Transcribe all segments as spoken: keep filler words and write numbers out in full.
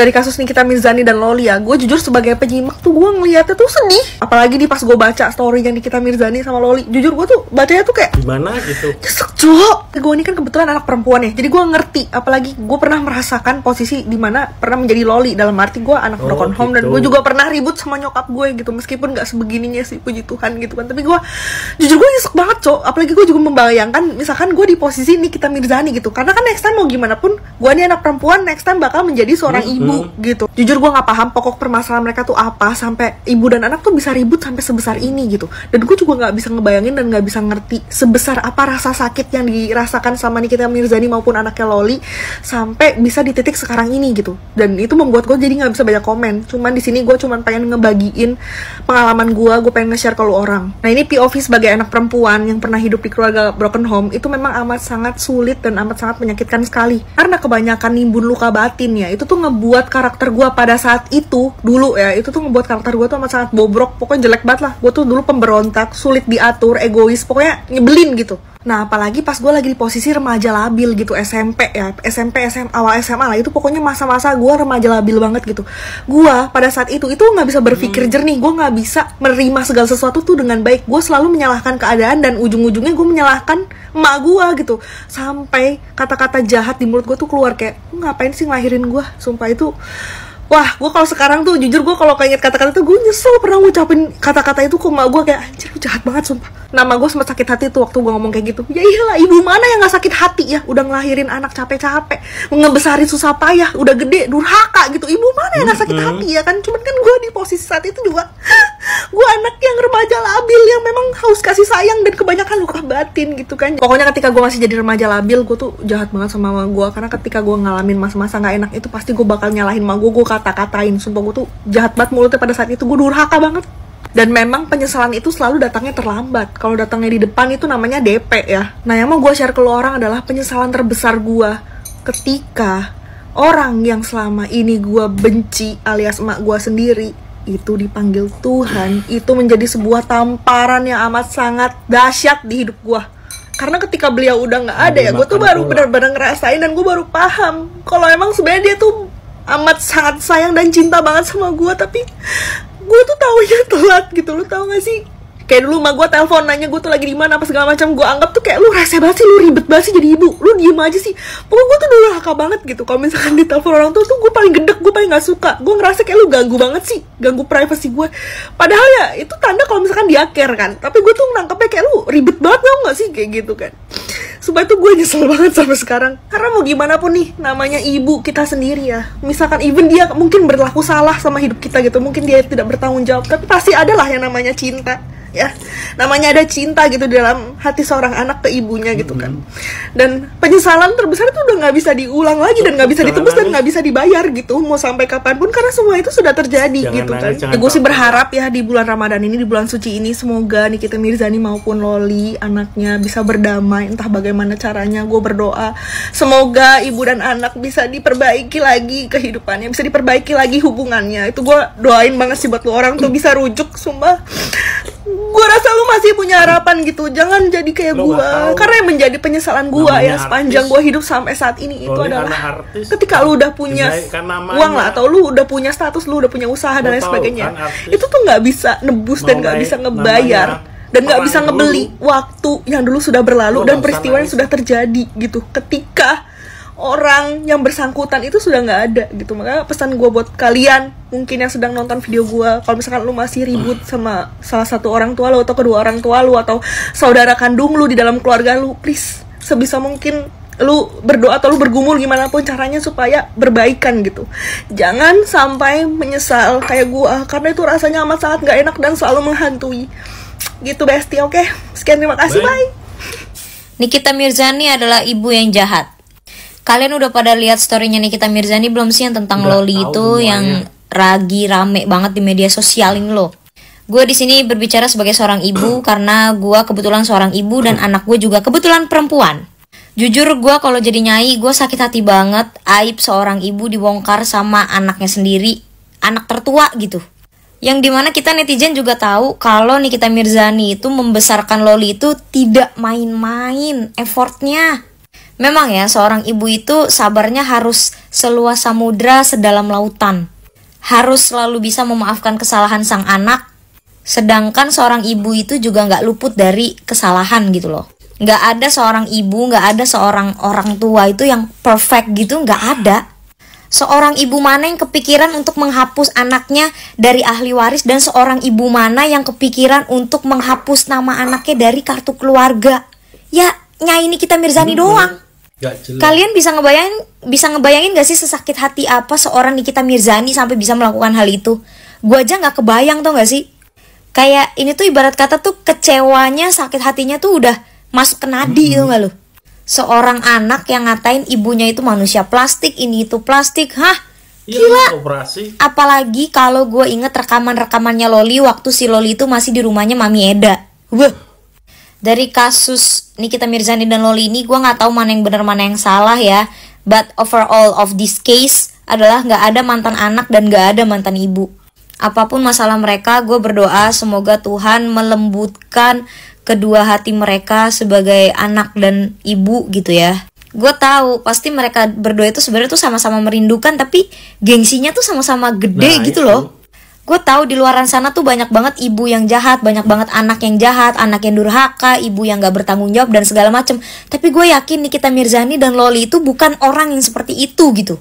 dari kasus Nikita Mirzani dan Loli ya, gue jujur sebagai penyimak tuh gue ngeliatnya tuh sedih. Apalagi di pas gue baca story yang Nikita Mirzani sama Loli, jujur gue tuh bacanya tuh kayak gimana gitu. Nyesek cok. Gue ini kan kebetulan anak perempuan ya, jadi gue ngerti. Apalagi gue pernah merasakan posisi dimana pernah menjadi Loli. Dalam arti gue anak Oh, broken home, gitu. dan gue juga pernah ribut sama nyokap gue gitu. Meskipun gak sebegininya sih, puji Tuhan gitu kan. Tapi gue jujur gue nyesek banget cok. Apalagi gue juga membayangkan misalkan gue di posisi Nikita Mirzani gitu. Karena kan next time mau gimana pun, gue ini anak perempuan, next time bakal menjadi seorang Hmm, ibu hmm. gitu. Jujur gue nggak paham pokok permasalahan mereka tuh apa sampai ibu dan anak tuh bisa ribut sampai sebesar ini gitu. Dan gue juga nggak bisa ngebayangin dan nggak bisa ngerti sebesar apa rasa sakit yang dirasakan sama Nikita Mirzani maupun anaknya Loli sampai bisa di titik sekarang ini gitu. Dan itu membuat gue jadi nggak bisa banyak komen. Cuman di sini gue cuman pengen ngebagiin pengalaman gue, gue pengen nge-share ke lu orang. Nah ini P O V sebagai anak perempuan yang pernah hidup di keluarga broken home itu memang amat sangat sulit dan amat sangat menyakitkan sekali. Karena kebanyakan nimbun luka batin ya, itu tuh ngebuat karakter gue pada saat itu dulu ya, itu tuh ngebuat karakter gue tuh amat sangat bobrok, pokoknya jelek banget lah. Gue tuh dulu pemberontak, sulit diatur, egois, pokoknya nyebelin gitu. Nah apalagi pas gue lagi di posisi remaja labil gitu, S M P ya, S M P, S M A, awal S M A lah, itu pokoknya masa-masa gue remaja labil banget gitu. Gue pada saat itu, itu gak bisa berpikir jernih, gue gak bisa menerima segala sesuatu tuh dengan baik. Gue selalu menyalahkan keadaan dan ujung-ujungnya gue menyalahkan emak gue gitu. Sampai kata-kata jahat di mulut gue tuh keluar kayak, lu ngapain sih ngelahirin gue, sumpah itu. Wah, gue kalau sekarang tuh jujur gue kalau keinget kata-kata tuh gue nyesel pernah ngucapin kata-kata itu ke emak gue, kayak anjir lu jahat banget sumpah. Nama gue sempat sakit hati tuh waktu gue ngomong kayak gitu. Ya iyalah, ibu mana yang gak sakit hati ya, udah ngelahirin anak capek-capek, ngebesarin susah payah, udah gede durhaka gitu. Ibu mana yang gak sakit hati ya kan. Cuman kan gue di posisi saat itu juga gue anak yang remaja labil yang memang haus kasih sayang dan kebanyakan luka batin gitu kan. Pokoknya ketika gue masih jadi remaja labil, gue tuh jahat banget sama mama gue. Karena ketika gue ngalamin masa-masa gak enak itu pasti gue bakal nyalahin mama gue, gue kata-katain. Sumpah gue tuh jahat banget mulutnya pada saat itu, gue durhaka banget. Dan memang penyesalan itu selalu datangnya terlambat. Kalau datangnya di depan itu namanya D P ya. Nah yang mau gue share ke lo orang adalah penyesalan terbesar gue ketika orang yang selama ini gue benci alias emak gue sendiri itu dipanggil Tuhan. Itu menjadi sebuah tamparan yang amat sangat dahsyat di hidup gue. Karena ketika beliau udah gak ada ya, gue tuh baru benar-benar ngerasain dan gue baru paham kalau emang sebenarnya dia tuh amat sangat sayang dan cinta banget sama gue. Tapi gue tuh taunya telat gitu, lu tau gak sih? Kayak dulu mah gue telepon nanya gue tuh lagi di mana apa segala macam, gue anggap tuh kayak lu rese banget sih, lu ribet banget sih jadi ibu, lu diem aja sih. Pokoknya gue tuh dulu haka banget gitu. Kalau misalkan ditelepon orang tua tuh gue paling gedek, gue paling nggak suka. Gue ngerasa kayak lu ganggu banget sih, ganggu privasi gue. Padahal ya itu tanda kalau misalkan dia care kan. Tapi gue tuh nangkepnya kayak lu ribet banget, tau nggak sih kayak gitu kan. Supaya tuh gue nyesel banget sampai sekarang. Karena mau gimana pun nih, namanya ibu kita sendiri ya. Misalkan even dia mungkin berlaku salah sama hidup kita gitu, mungkin dia tidak bertanggung jawab, tapi pasti adalah yang namanya cinta ya. Namanya ada cinta gitu dalam hati seorang anak ke ibunya gitu kan. Dan penyesalan terbesar itu udah nggak bisa diulang lagi dan nggak bisa ditebus dan nggak bisa dibayar gitu mau sampai kapanpun, karena semua itu sudah terjadi. Jangan gitu kan. Ya, gue sih berharap ya di bulan Ramadan ini, di bulan suci ini, semoga Nikita Mirzani maupun Loli anaknya bisa berdamai. Entah bagaimana caranya, gue berdoa semoga ibu dan anak bisa diperbaiki lagi kehidupannya, bisa diperbaiki lagi hubungannya. Itu gue doain banget sih buat lo orang tuh bisa rujuk. Sumpah gue rasa lu masih punya harapan gitu. Jangan jadi kayak gue, karena yang menjadi penyesalan gue ya sepanjang gue hidup sampai saat ini itu adalah ketika lu udah punya uang lah, atau lu udah punya status, lu udah punya usaha dan lain sebagainya, itu tuh nggak bisa nebus dan nggak bisa ngebayar dan nggak bisa ngebeli waktu yang dulu sudah berlalu dan peristiwa yang sudah terjadi gitu ketika orang yang bersangkutan itu sudah nggak ada gitu. Makanya pesan gue buat kalian mungkin yang sedang nonton video gue, kalau misalkan lu masih ribut sama salah satu orang tua lu atau kedua orang tua lu atau saudara kandung lu di dalam keluarga lu, please sebisa mungkin lu berdoa atau lu bergumul gimana pun caranya supaya berbaikan gitu. Jangan sampai menyesal kayak gue, karena itu rasanya amat sangat nggak enak dan selalu menghantui gitu bestie. Oke, sekian, terima kasih, bye, bye. Nikita Mirzani adalah ibu yang jahat. Kalian udah pada lihat storynya Nikita Mirzani belum sih yang tentang udah Loli itu semuanya, yang lagi rame banget di media sosial ini loh. Gue di sini berbicara sebagai seorang ibu karena gue kebetulan seorang ibu dan anak gue juga kebetulan perempuan. Jujur gue kalau jadi nyai gue sakit hati banget aib seorang ibu dibongkar sama anaknya sendiri, anak tertua gitu. Yang dimana kita netizen juga tahu kalau Nikita Mirzani itu membesarkan Loli itu tidak main-main effortnya. Memang ya, seorang ibu itu sabarnya harus seluas samudra sedalam lautan. Harus selalu bisa memaafkan kesalahan sang anak. Sedangkan seorang ibu itu juga nggak luput dari kesalahan gitu loh. Nggak ada seorang ibu, nggak ada seorang orang tua itu yang perfect gitu, nggak ada. Seorang ibu mana yang kepikiran untuk menghapus anaknya dari ahli waris, dan seorang ibu mana yang kepikiran untuk menghapus nama anaknya dari kartu keluarga? Ya, Nyai Nikita Mirzani hmm, doang. Kalian bisa ngebayangin bisa ngebayangin gak sih sesakit hati apa seorang Nikita Mirzani sampai bisa melakukan hal itu? Gue aja nggak kebayang, tau gak sih? Kayak ini tuh ibarat kata tuh kecewanya, sakit hatinya tuh udah masuk ke nadi, hmm. tuh gak lu? Seorang anak yang ngatain ibunya itu manusia plastik, ini itu plastik, hah? Gila. Operasi. Apalagi kalau gue inget rekaman-rekamannya Loli waktu si Loli itu masih di rumahnya Mami Eda. Wah. Dari kasus Nikita Mirzani dan Loli ini, gue nggak tahu mana yang benar mana yang salah ya. But overall of this case adalah nggak ada mantan anak dan nggak ada mantan ibu. Apapun masalah mereka, gue berdoa semoga Tuhan melembutkan kedua hati mereka sebagai anak dan ibu gitu ya. Gue tahu pasti mereka berdua itu sebenarnya tuh sama-sama merindukan, tapi gengsinya tuh sama-sama gede nah, gitu itu. loh. Gue tahu di luaran sana tuh banyak banget ibu yang jahat, banyak banget anak yang jahat, anak yang durhaka, ibu yang gak bertanggung jawab dan segala macem. Tapi gue yakin Nikita Mirzani dan Loli itu bukan orang yang seperti itu gitu.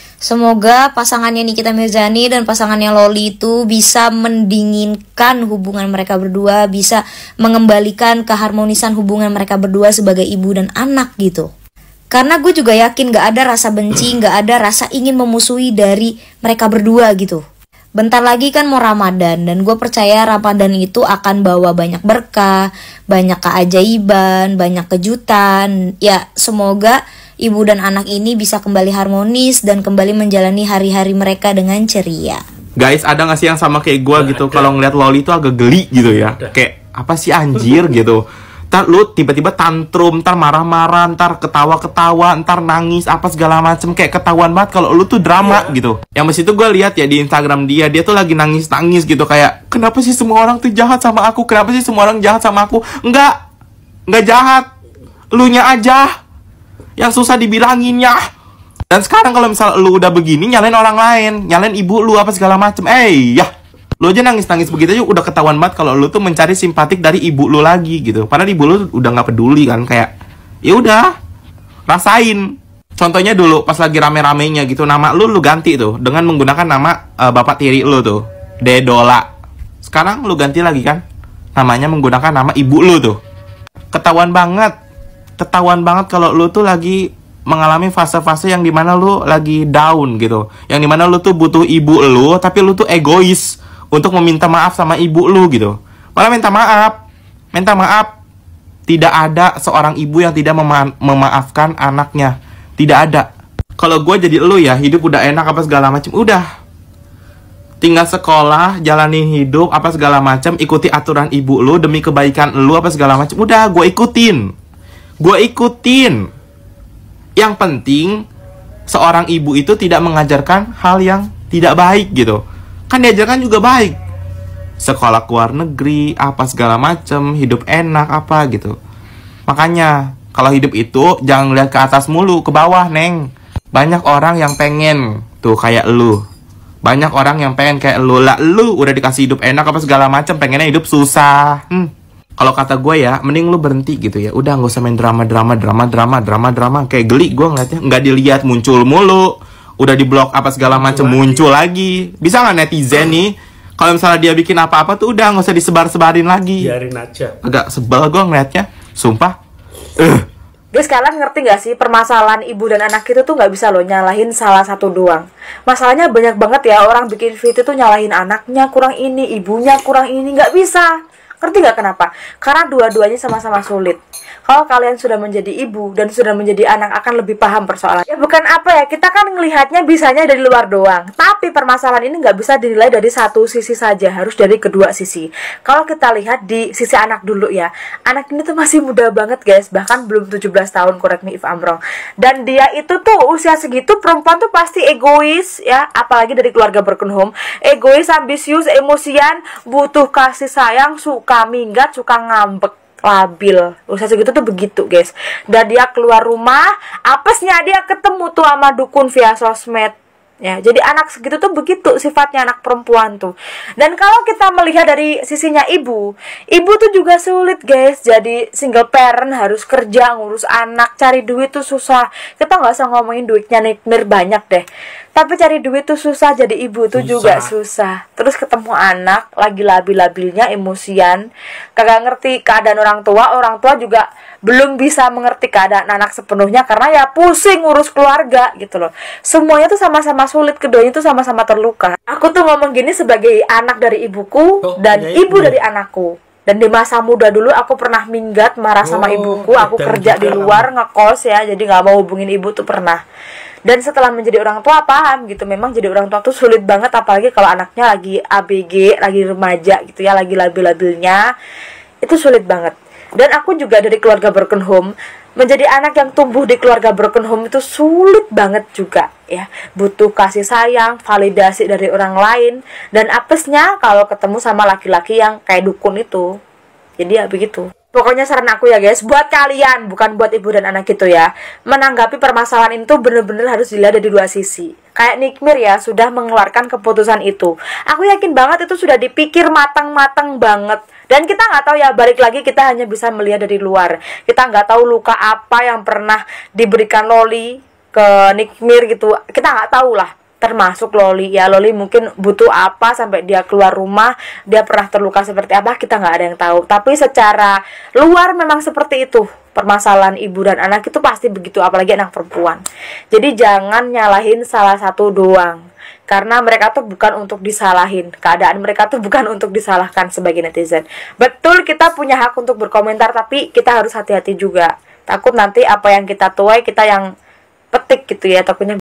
Semoga pasangannya Nikita Mirzani dan pasangannya Loli itu bisa mendinginkan hubungan mereka berdua, bisa mengembalikan keharmonisan hubungan mereka berdua sebagai ibu dan anak gitu. Karena gue juga yakin gak ada rasa benci, gak ada rasa ingin memusuhi dari mereka berdua gitu. Bentar lagi kan mau Ramadan, dan gue percaya Ramadan itu akan bawa banyak berkah, banyak keajaiban, banyak kejutan. Ya semoga ibu dan anak ini bisa kembali harmonis dan kembali menjalani hari-hari mereka dengan ceria. Guys, ada gak sih yang sama kayak gue gitu? Kalau ngeliat Loli itu agak geli gitu ya. Kayak apa sih anjir gitu. Ntar lu tiba-tiba tantrum, ntar marah-marah, ntar ketawa-ketawa, ntar nangis, apa segala macem. Kayak ketahuan banget kalau lu tuh drama yeah. gitu. Yang pas itu gue lihat ya di Instagram dia, dia tuh lagi nangis-nangis gitu. Kayak, kenapa sih semua orang tuh jahat sama aku? Kenapa sih semua orang jahat sama aku? Enggak, enggak jahat. Elunya aja yang susah dibilanginnya. Dan sekarang kalau misal lu udah begini, nyalain orang lain, nyalain ibu lu apa segala macem. Eh, ya lu aja nangis-nangis begitu aja udah ketahuan banget kalau lu tuh mencari simpatik dari ibu lu lagi gitu. Padahal ibu lu udah nggak peduli kan, kayak ya udah rasain. Contohnya dulu pas lagi rame-ramenya gitu, nama lu lu ganti tuh dengan menggunakan nama uh, bapak tiri lu tuh, Dedola. Sekarang lu ganti lagi kan, namanya menggunakan nama ibu lu tuh. Ketahuan banget, ketahuan banget kalau lu tuh lagi mengalami fase-fase yang dimana lu lagi down gitu, yang dimana lu tuh butuh ibu lu, tapi lu tuh egois untuk meminta maaf sama ibu lu gitu. Malah minta maaf, minta maaf. Tidak ada seorang ibu yang tidak mema memaafkan anaknya. Tidak ada. Kalau gue jadi lu ya, hidup udah enak apa segala macam, udah. Tinggal sekolah, jalanin hidup apa segala macam, ikuti aturan ibu lu demi kebaikan lu apa segala macam. Udah, gue ikutin. Gue ikutin. Yang penting seorang ibu itu tidak mengajarkan hal yang tidak baik gitu. Kan diajarkan juga baik, sekolah ke luar negeri, apa segala macem, hidup enak, apa gitu. Makanya, kalau hidup itu, jangan lihat ke atas mulu, ke bawah, Neng. Banyak orang yang pengen, tuh kayak lu. Banyak orang yang pengen kayak lu. Lah, lu udah dikasih hidup enak, apa segala macem, pengennya hidup susah. Hmm. Kalau kata gue ya, mending lu berhenti gitu ya. Udah, gak usah main drama-drama, drama-drama, drama-drama. Kayak geli gue ngeliatnya, nggak dilihat muncul mulu. Udah di blok apa segala macam muncul lagi. Bisa nggak netizen nih kalau misalnya dia bikin apa-apa tuh udah nggak usah disebar-sebarin lagi. Biarin aja. Agak sebel gue ngeliatnya, sumpah. Uh. Guys, kalian ngerti gak sih permasalahan ibu dan anak itu tuh nggak bisa lo nyalahin salah satu doang. Masalahnya banyak banget ya orang bikin video tuh nyalahin anaknya kurang ini, ibunya kurang ini, nggak bisa. Ngerti gak kenapa? Karena dua-duanya sama-sama sulit. Kalau kalian sudah menjadi ibu dan sudah menjadi anak akan lebih paham persoalan. Ya bukan apa ya, kita kan ngelihatnya bisanya dari luar doang. Tapi permasalahan ini nggak bisa dinilai dari satu sisi saja, harus dari kedua sisi. Kalau kita lihat di sisi anak dulu ya, anak ini tuh masih muda banget guys, bahkan belum tujuh belas tahun, correct me if I'm wrong. Dan dia itu tuh usia segitu perempuan tuh pasti egois ya, apalagi dari keluarga broken home. Egois, ambisius, emosian, butuh kasih sayang, suka minggat, suka ngambek. labil. Usia segitu tuh begitu guys. Dan dia keluar rumah, apesnya dia ketemu tuh sama dukun via sosmed. Ya, jadi anak segitu tuh begitu sifatnya anak perempuan tuh. Dan kalau kita melihat dari sisinya ibu, ibu tuh juga sulit guys. Jadi single parent, harus kerja, ngurus anak, cari duit tuh susah. Kita nggak usah ngomongin duitnya nikmir banyak deh, tapi cari duit tuh susah. Jadi ibu tuh susah. Juga susah. Terus ketemu anak lagi labil-labilnya, emosian, kagak ngerti keadaan orang tua. Orang tua juga belum bisa mengerti keadaan anak sepenuhnya, karena ya pusing ngurus keluarga gitu loh. Semuanya tuh sama-sama sulit, keduanya tuh sama-sama terluka. Aku tuh ngomong gini sebagai anak dari ibuku oh, dan ya ibu dari anakku. Dan di masa muda dulu aku pernah minggat marah oh, sama ibuku. Aku kerja di luar, ngekos ya, jadi nggak mau hubungin ibu tuh pernah. Dan setelah menjadi orang tua paham gitu, memang jadi orang tua tuh sulit banget, apalagi kalau anaknya lagi A B G, lagi remaja gitu ya, lagi labil-labilnya. Itu sulit banget. Dan aku juga dari keluarga broken home. Menjadi anak yang tumbuh di keluarga broken home itu sulit banget juga ya. Butuh kasih sayang, validasi dari orang lain. Dan apesnya kalau ketemu sama laki-laki yang kayak dukun itu. Jadi ya begitu. Pokoknya saran aku ya guys, buat kalian, bukan buat ibu dan anak gitu ya, menanggapi permasalahan itu bener-bener harus dilihat dari dua sisi. Kayak Nikmir ya, sudah mengeluarkan keputusan itu. Aku yakin banget itu sudah dipikir matang-matang banget. Dan kita nggak tahu ya, balik lagi kita hanya bisa melihat dari luar. Kita nggak tahu luka apa yang pernah diberikan Loli ke Nikmir gitu. Kita nggak tahu lah. Termasuk Loli ya, Loli mungkin butuh apa sampai dia keluar rumah, dia pernah terluka seperti apa, kita nggak ada yang tahu. Tapi secara luar memang seperti itu. Permasalahan ibu dan anak itu pasti begitu, apalagi anak perempuan. Jadi jangan nyalahin salah satu doang, karena mereka tuh bukan untuk disalahin. Keadaan mereka tuh bukan untuk disalahkan sebagai netizen. Betul, kita punya hak untuk berkomentar, tapi kita harus hati-hati juga. Takut nanti apa yang kita tuai kita yang petik gitu ya, takutnya